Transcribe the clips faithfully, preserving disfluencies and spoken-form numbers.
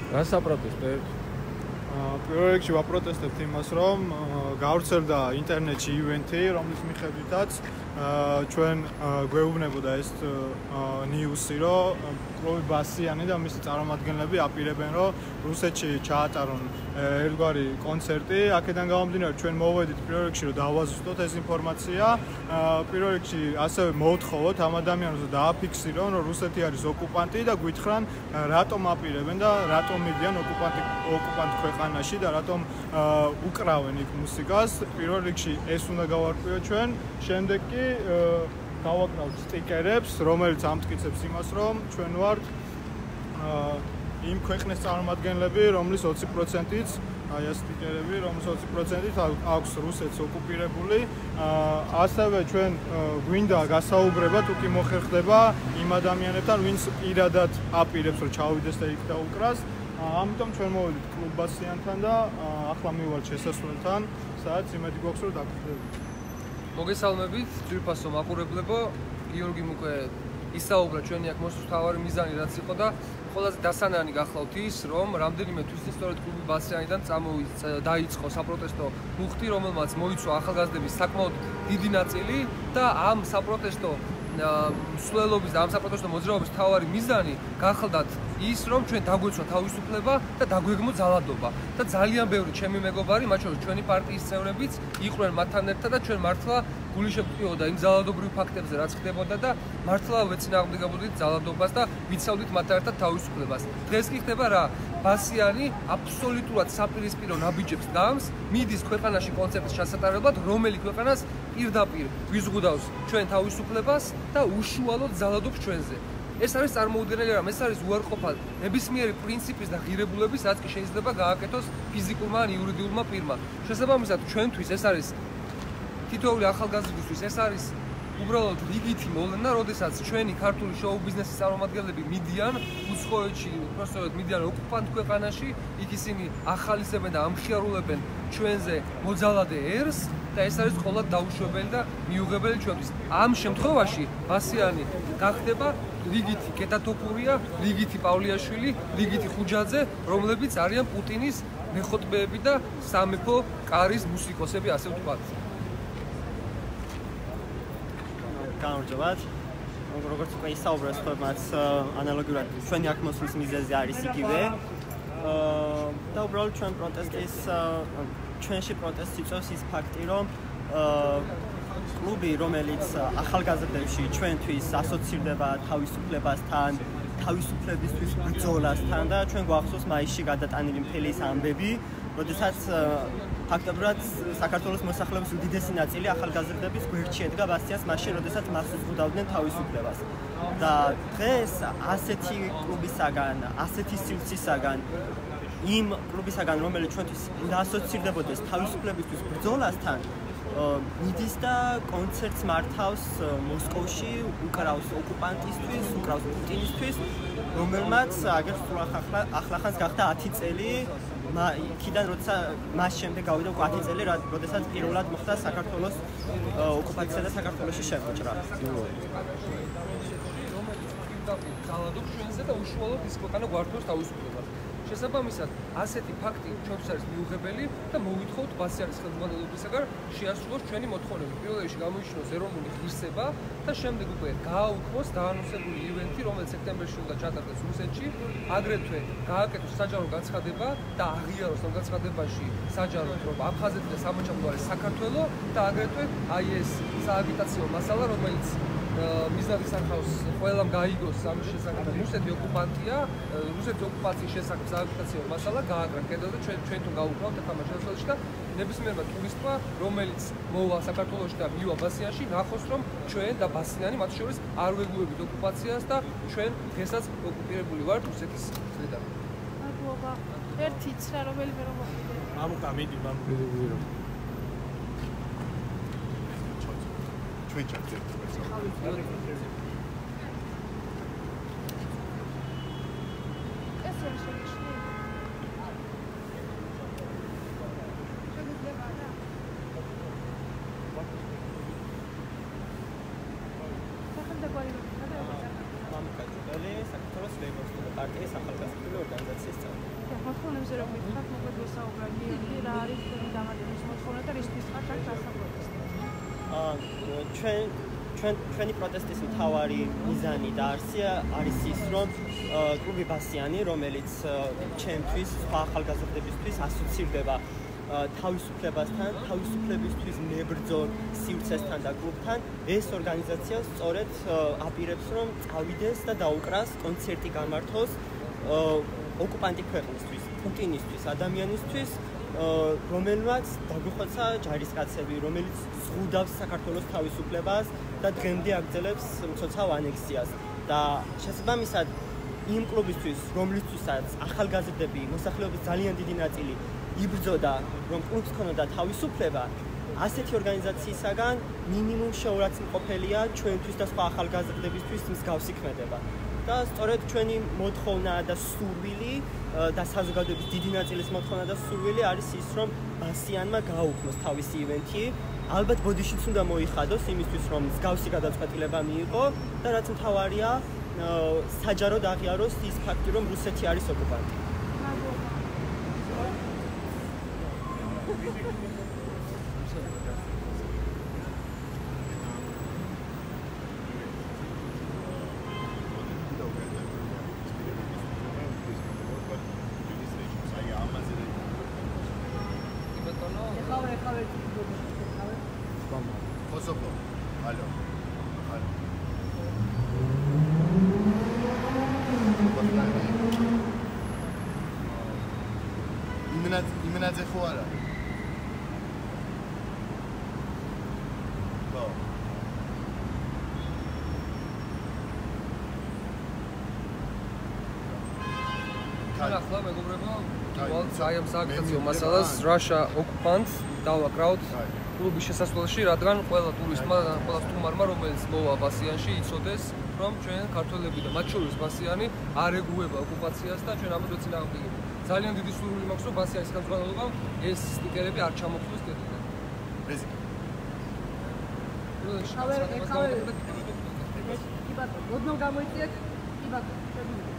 რა საპროტესტებთ? პირველ რიგში ვაპროტესტებთ იმას, რომ გავრცელდა ინტერნეტში ივენთი, რომლის მიხედვითაც ჩვენ გვეუბნებოდა ეს ნიუსი, რომ კლუბი ბასიანი და მისი წარმომადგენლები აპირებენ, რომ რუსეთში ჩაატარონ ერთგვარი კონცერტი. აქედან გამომდინარე, ჩვენ მოვედით პირველ რიგში, რომ დავაზუსტოთ ეს ინფორმაცია. პირველ რიგში ასევე მოვთხოვოთ ამ ადამიანებს, რომ დააფიქსირონ, რომ რუსეთი არის ოკუპანტი და გვითხრან, რატომ აპირებენ და რატომ მიდიან ოკუპანტი ოკუპანტ ქვეყანაში და რატომ უკრავენ იქ მუსიკას. პირველ რიგში ეს უნდა გავარკვიოთ ჩვენ. შემდეგ კი გავაკრავთ სტიკერებს, რომელიც ამტკიცებს იმას, რომ ჩვენ ვართ იმ ქვეყნის წარმომადგენლები, რომლის ოცი პროცენტიც აი ეს სტიკერები, რომლის ოცი პროცენტიც აქვს რუსეთს ოკუპირებული. ასევე ჩვენ გვინდა გასაუბრება, თუ კი მოხერხდება იმ ადამიანებთან, ვინც პირადად აპირებს, რომ ჩავიდეს და იქ დაუკრას. ამიტომ ჩვენ მოვედით კლუბ ბასიანთან და ახლა მივვალთ შესასვლელთან, სადაც იმედი გვაქვს, რომ დაგხვდებით. მოგესალმებით, ძვირფასო მაყურებლებო, გიორგიმ უკვე ისაუბრა ჩვენი აქ მოსვლის მთავარი მიზანი რაც იყო და ყველაზე დასანანი გახლავთ ის, რომ რამდენიმე თვის სწორედ კლუბი ბასიანიდან დაიწყო საპროტესტო მუხტი, რომელმაც მოიცვა ახალგაზრდების საკმაოდ დიდი ნაწილი და ამ საპროტესტო მსვლელობის და ამ საპროტესტო მოძრაობის მთავარი მიზანი გახლდათ ის, რომ ჩვენ დაგვეცვა თავისუფლება და დაგვეგმო ძალადობა. და ძალიან ბევრი ჩემი მეგობარი, მათ შორის ჩვენი პარტიის წევრებიც იყვნენ მათთან ერთად და ჩვენ მართლა გული შევტყიოდა იმ ძალადობრივ ფაქტებზე, რაც ხდებოდა და მართლა ვეცინააღმდეგებოდით ძალადობას და ვიცავდით მათთან ერთად თავისუფლებას. დღეს კი ხდება რა? ბასიანი აბსოლუტურად საპირისპირო ნაბიჯებს გams, მიდის ქვეყანაში კონცერტის ჩასატარებლად, რომელი ქვეყანას პირდაპირ ვიზღუდავს ჩვენ თავისუფლებას და უშუალოდ ძალადობს ჩვენზე. ეს არის წარმოუდგენელი რამ, ეს არის უარყოფა ნებისმიერი პრინციპის და ღირებულების, რაც კი შეიძლება გააკეთოს ფიზიკურმა ან იურიდიულმა პირმა. შესაბამისად, ჩვენთვის ეს არის თითოეული ახალგაზრდისთვის ეს არის უბრალოდ რიგითი მოვლენა, როდესაც ჩვენი ქართული შოუ-ბიზნესის წარმომადგენლები მიდიან უცხოეთში, უბრალოდ მიდიან ოკუპანტ ქვეყანაში, იქ ისინი ახალისებენ და ამხიარულებენ ჩვენზე მოძალადე ერს და ეს არის ყოლად დაუშვებელი და მიუღებელი ჩვენთვის. ამ შემთხვევაში ბასიანი გახდება რიგითი კეტატოფურია, რიგითი პავლიაშვილი, რიგითი ხუჯაძე, რომლებიც არიან პუტინის მეხოტბეები და სამეფო კარის მუსიკოსები, ასე ვთქვათ. გამარჯობათ. როგორც უკვე ისაუბრა სხვებმაც, ანალოგიურად ჩვენი აქ მოსვლის მიზეზი არის იგივე. და უბრალოდ ჩვენ პროტესტის ჩვენში პროტესტს იწვევს ის ფაქტი, რომ კლუბი, რომელიც ახალგაზრდებში ჩვენთვის ასოცირდება თავისუფლებასთან, თავისუფლებისთვის ბრძოლასთან და ჩვენ გვახსოვს მაისში გადატანილი მთელი ეს ამბები, როდესაც ფაქტობრივად საქართველოს მოსახლეობის უდიდესი ნაწილი ახალგაზრდების გვერდში ედგა ბასიანს მაშინ, როდესაც მას უზღუდავდნენ თავისუფლებას. და დღეს ასეთი კლუბისაგან, ასეთი სივრცისაგან, იმ კლუბისაგან, რომელიც ჩვენთვის უნდა ასოცირდებოდეს თავისუფლებისთვის ბრძოლასთან, მიდის და კონცერტს მართავს მოსკოვში, უკრავს ოკუპანტისთვის, უკრავს პუტინისთვის, რომელმაც აგერ სულ ახლახანს გახდა ათი წელი, იქიდან როცა მას შემდეგ გავიდა ათი წელი, როდესაც პირველად მოხდა საქართველოს ოკუპაცია და საქართველოში შემოჭრა. ძალადობს ჩვენზე და უშუალოდ ის ქვეყანა გვართავს თავისუფლებას. შესაბამისად, ასეთი ფაქტი ჩვენთვის არის მიუღებელი და მოვითხოვთ ბასიანის ხელმძღვანელობისაგან შეასრულოს ჩვენი მოთხოვნები. პირველ რიგში გამოიჩინოს ეროვნული ღირსება და შემდეგ უკვე გააუქმოს დაანონსებული ივენთი, რომელიც სექტემბერში უნდა ჩატარდეს რუსეთში, აგრეთვე გააკეთოს საჯარო განცხადება და აღიაროს ამ განცხადებაში საჯაროდ, რომ აფხაზეთი და სამოჩამო არის საქართველო და აგრეთვე აი ეს სააგიტაციო მასალა, რომელიც მიზნად ისახავს ყველამ გაიგოს ამის შესახებ რუსეთი ოკუპანტია, რუსეთის ოკუპაციის შესახებ სააგიტაციო მასალა გააკრა კიდევ და ჩვენ ჩვენ თუ გავუკრავთ ახლა ამ შემთხვევაში და ნებისმიერმა ტურისტმა, რომელიც მოვა საქართველოში და მივა ბასიანში, ნახოს რომ ჩვენ და ბასიანი მათ შორის არ ვეგუებით ოკუპაციას და ჩვენ დღესაც ოკუპირებული ვართ რუსეთის მხრიდან. მადლობა. ერთიც რა რომელიმე რომ მოხდე. მამუკა მიდი, მამუკა მიდი. ჩვენ ჩავწერთ. ეს ახალგაზრდული ორგანიზაციის წევრი. მოთხოვნებზე რომ მითხრათ, მოკლედ ვისაუბროთ, რა არის თქვენი დამატების მოთხოვნა და რისთვის ხართ აქ დასაპროტესტებაში? აა ჩვენ ჩვენ ჩვენი პროტესტის მთავარი მიზანი და არსია არის ის, რომ კლუბი ბასიანი, რომელიც ჩემთვის, სხვა ახალგაზრდებისთვის ასოცირდება თავისუფლებასთან, თავისუფლებისთვის მებრძოლ სივრცესთან და კლუბთან, ეს ორგანიზაცია სწორედ აპირებს, რომ წავიდეს და დაუკრას კონცერტი გამართოს ოკუპანტი ქვეყნისთვის, პუტინისთვის, ადამიანისთვის, რომელმაც დაგვიხოცა ჯარისკაცები, რომელიც ზღუდავს საქართველოს თავისუფლებას და დღემდე აგრძელებს მცოცავ ანექსიას. და შესაბამისად იმ კლუბისთვის, რომლისთვისაც ახალგაზრდები, მოსახლეობის ძალიან დიდი ნაწილი იბრძოდა, რომ კლუბს ქონოდა თავისუფლება, ასეთი ორგანიზაციისაგან მინიმუმ შეურაცხმყოფელია ჩვენთვის და სხვა ახალგაზრდებისთვის მსგავსი ქმედება. და სწორედ ჩვენი მოთხოვნა და სურვილი და საზოგადოების დიდი ნაწილის მოთხოვნა და სურვილი არის ის, რომ ბასიანმა გააუქმოს თავისი ივენთი. ალბათ ბოდიშიც უნდა მოიხადოს იმისთვის, რომ მსგავსი გადაწყვეტილება მიიღო და რაც მთავარია, საჯაროდ აღიაროს ის ფაქტი, რომ რუსეთი არის ოკუპანტი. Kosovo. Aló. Aló. იმენად იმენადზე ხო არა? ხო. ახლა მეგობრებო, ვალს აი ამ სააგიტაციო მასალას Russia Occupants დავაკრავთ კლუბის შესასვლელში, რადგან ყველა ტურისტმა და ყველა სტუმარმა, რომელიც მოვა ბასიანში, იცოდეს, რომ ჩვენ ქართველები და მათ შორის ბასიანი არ ეგუება ოკუპაციას და ჩვენ ამას ვეცინააღმდეგებთ. ძალიან დიდი სურვილი მაქვს, რომ ბასიანის ხელმძღვანელობამ ეს სტიკერები არ ჩამოხდეს კედლიდან. რეზიკა. ხავე, ხავე. კი ბატონო, გოდნო გამოიწიეთ? კი ბატონო, შეგვიძლია.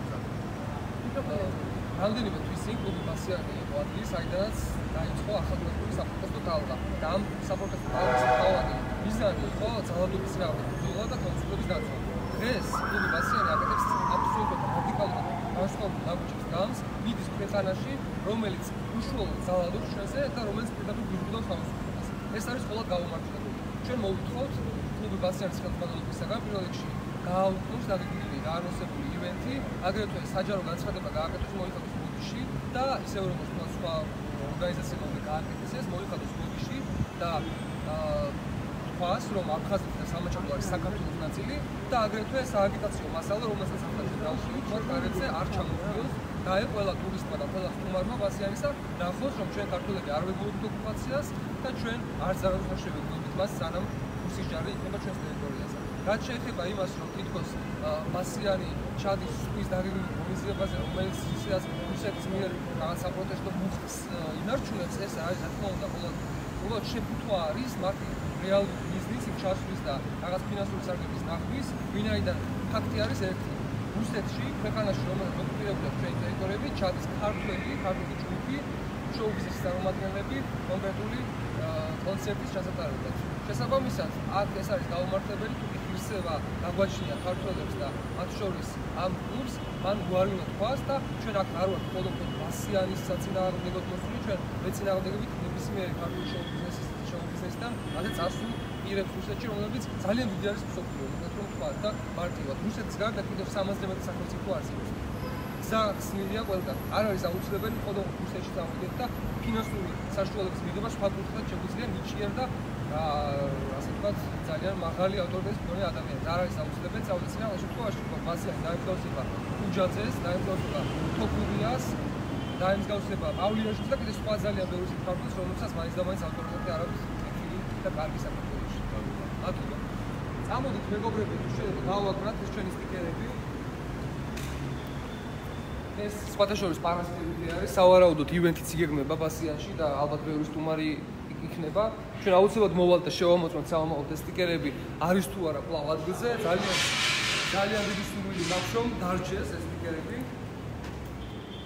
რამდენიმე თვის წინ კლუბი ბასიანი იყო ადგილი, საიდანაც დაიწყო ახალგაზრდული საპროტესტო ტალღა. და ამ საპროტესტო ტალღის მთავარი მიზანი იყო ძალადობის წინააღმდეგ ბრძოლა და თავისუფლების დაცვა. დღეს კლუბი ბასიანი აკეთებს აბსოლუტურად რადიკალურ განსხვავებულ დაგუჭირს გამს მიდის ქვეყანაში, რომელიც უშუალოდ ძალადობს ჩვენზე და რომელიც პირდაპირ გვიგვიდავს თავისუფლებას. ეს არის მხოლოდ გაუმართლებელი. ჩვენ მოვთხოვთ კლუბი ბასიანის ხელმძღვანელობისაგან პირველ რიგში გააუქმოს დაგეგმილი დაანონსებული ივენთი, აგრეთვე საჯარო განცხადება გააკეთოს მოიხადოს ბოდიში და ისევე როგორც სხვა ორგანიზაციებმა უნდა გააკეთეს ეს მოიხადოს ბოდიში და თქვას, რომ აფხაზეთი და სამაჩაბლო არის საქართველოს ნაწილი და აგრეთვე სააგიტაციო მასალა, რომელსაც აფხაზეთი დავშივით, მათ გარეთზე არ ჩამოხდოს და აი ყველა ტურისტმა და ყველა სტუმარმა ბასიანისა ნახოს, რომ ჩვენ ქართველები არ ვეგუებთ ოკუპაციას და ჩვენ არც არასდროს არ შევეგუებით მას, სანამ რუსის ჯარი იქნება ჩვენს ტერიტორიაზე. რაც შეეხება იმას, რომ თითქოს ბასიანი ჩადის ზღვის დაგეგმილ ღონისძიებაზე, რომელიც რუსეთის მიერ რაღაც საპროტესტო მუხტს ინარჩუნებს, ეს არის რა თქმა უნდა მხოლოდ შეფუთვა არის მათი რეალური ბიზნეს იქ ჩასვლის და რაღაც ფინანსური სარგებლობის ნახვის, ვინაიდან ფაქტი არის ერთი. რუსეთში, ქვეყანაში, რომელიც ოკუპირებულია ჩვენი ტერიტორიები, ჩადის ქართველი, ქართული ჯგუფი, შოუ-ბიზნესის წარმომადგენლები კონკრეტული კონცერტის ჩასატარებლად. შესაბამისად, აქ ეს არის გაუმართლებელი, თუ ღირსება გაგვაჩნია ქართველებს და მათ შორის ამ კლუბს, მან უარი უნდა თქვას და ჩვენ აქ არ ვართ მხოლოდ ბასიანის საწინააღმდეგოდ მოსული, ჩვენ მეცინააღმდეგებით ნებისმიერი ქართული შოუ-ბიზნესის შოუ-ბიზნესიდან, ასე წასულ პირებს რუსეთში, რომლებიც ძალიან დიდი არის მსოფლიო, მეტად რომ თქვა და მარტივად. რუსეთის გარდა კიდევ სამასზე მეტი სახელმწიფო არსებობს. გზა ხსნილია ყველგან. არ არის აუცილებელი მხოლოდ რუსეთში წავიდეთ და ფინანსური საშუალებების მიღება სხვა კუთხით შეგვიძლია ნიჭიერ და ასე ვთქვათ, ძალიან მაღალი ავტორიტეტის მქონე ადამიანს. არ არის აუცილებელი წავიდეთ სინამდვილე შემთხვევაში, რომ ბასიანი დაემსგავსება უჯაძეს, დაემსგავსება თოქურიას, დაემსგავსება პავლიანშვილს და კიდევ სხვა ძალიან ბევრი ქართველს, რომლებსაც მაინც და მაინც ავტორიტეტი არ აქვს მეთილი და კარგი საქართველოში. ათულა. წამოდით მეგობრები, თუ შეიძლება გავაკრათ ეს ჩვენი სტიკერები. ეს სხვათა შორის პარასიტები არის, სავარაუდოდ ივენთიც იგეგმება ბასიანში და ალბათ ბევრი სტუმარი იქნება. ჩვენ აუცილებლად მოვალთ და შევამოწმოთ სამომავლოდ ეს სტიკერები არის თუ არა კვლავ ადგილზე. ძალიან ძალიან დიდი სურვილი მაქვს, რომ დარჩეს ეს სტიკერები.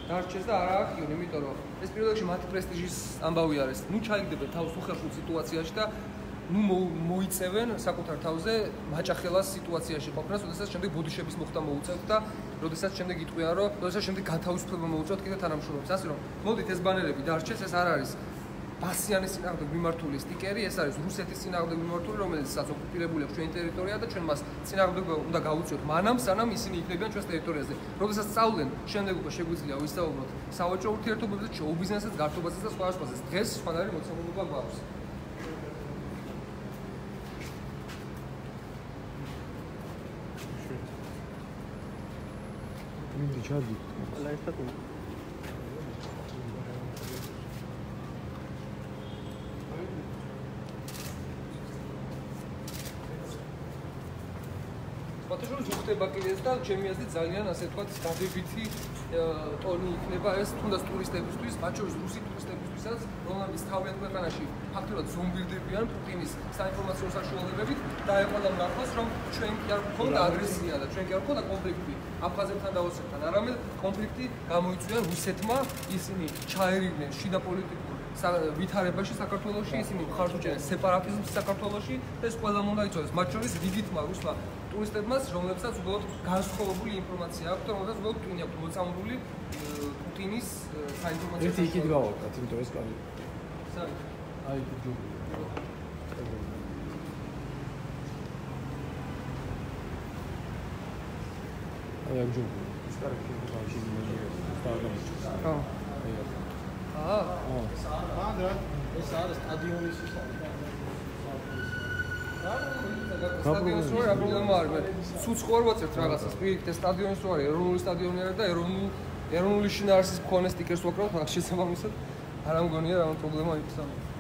დარჩეს და არა აქ იონ, იმიტომ რომ ეს პირველ რიგში მათი პრესტიჟის ამბავი არის. ნუ ჩაიგდებენ თავს უხერხულ სიტუაციაში და ნუ მოიწევენ საკუთარ თავზე მაჭახელას სიტუაციაში ყოფნას, როდესაც შემდეგ ბოდიშების მოხდა მოუწევთ და როდესაც შემდეგ იტყვიან, რომ როდესაც შემდეგ გათავისუფლება მოუწევთ კიდე თანამშრომლებს. ასე რომ მოდით ეს ბანერები დარჩეს, ეს არ არის ბასიანის წინააღმდეგ მიმართული სტიკერი, ეს არის რუსეთის წინააღმდეგ მიმართული, რომელსაც ოკუპირებული აქვს ჩვენი ტერიტორია და ჩვენ მას წინააღმდეგ უნდა გავუწიოთ მანამ, სანამ ისინი იქნებიან ჩვენს ტერიტორიაზე. როდესაც სწავლენ, შემდეგ უკვე შეგვიძლია ვისაუბროთ სავაჭრო ურთიერთობებზე, შოუ ბიზნესზე, გართობაზე და სხვა სხვაზე. დღეს სხვანაირი მოცემულობა გვაქვს. მინდა ჩადი. ყველა ერთად ფოტოშოპი ხდება კიდეც და ჩემი აზრით ძალიან ასე ვთქვათ დადებითი ტონი იქნება ეს თუნდაც ტურისტებისთვის, მათ შორის რუსი ტურისტებისთვისაც, რომლებიც თავიანთ ქვეყანაში ფაქტობრივად ზომბირდებიან პუტინის საინფორმაციო საშუალებებით და ეყოლა მართლაც რომ ჩვენ კი არ გვქონდა აგრესია და ჩვენ კი არ გვქონდა კონფლიქტი აფხაზებთან და ოსეთთან, არამედ კონფლიქტი გამოიწვია რუსეთმა, ისინი ჩაერიდნენ შიდა პოლიტიკურ ვითარებაში საქართველოში, ისინი მხარს უჭერენ სეპარატიზმს საქართველოში და ეს ყველამ უნდა იცოდეს, მათ შორის რიგითმა რუსმა ტურისტებმაც, რომლებსაც უბრალოდ განსხვავებული ინფორმაცია აქვთ, რომელსაც უბრალოდ ტვინი აქვთ მოწამებული პუტინის საინფორმაციო ერთი იქით გავაკეთეთ, იმიტომ ეს კარი. სარი. აი იქით ჯობია. აი აქ ჯობია. ეს კარი შეიძლება შეიძლება დავაგამოჩნდეს. ხო. აი აქ. აა. ო. ანდრა, ეს არის სტადიონის სტადიონის რო რა პრობლემა არის? სულ სხვა ვაწევთ რაღაცას. პირიქით ეს სტადიონის რო არის, ეროვნული სტადიონი არის და ეროვნული ეროვნული შინაარსის მქონე სტიკერს ვაკრავთ, მაგ შესაბამისად არ ამგონია რა პრობლემა იქნება.